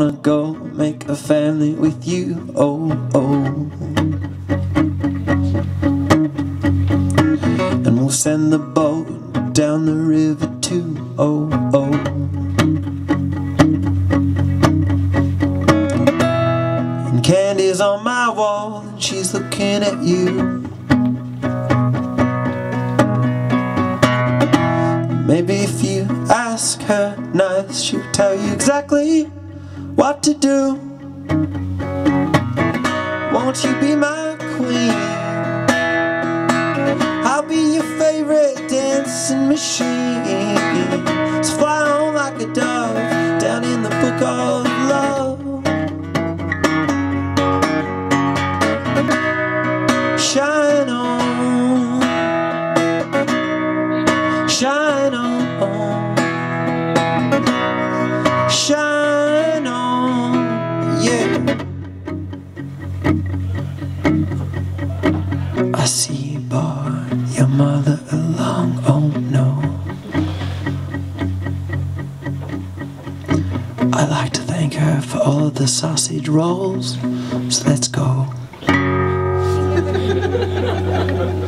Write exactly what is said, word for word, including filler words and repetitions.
wanna go make a family with you, oh, oh. And we'll send the boat down the river too, oh, oh. And Candy's on my wall and she's looking at you. Maybe if you ask her nice, she'll tell you exactly what to do. Won't you be my queen? I'll be your favorite dancing machine. So fly on like a dove down in the book of love. Shine on, shine on, shine on, yeah. I see you brought your mother along, oh no. I'd like to thank her for all of the sausage rolls, so let's go.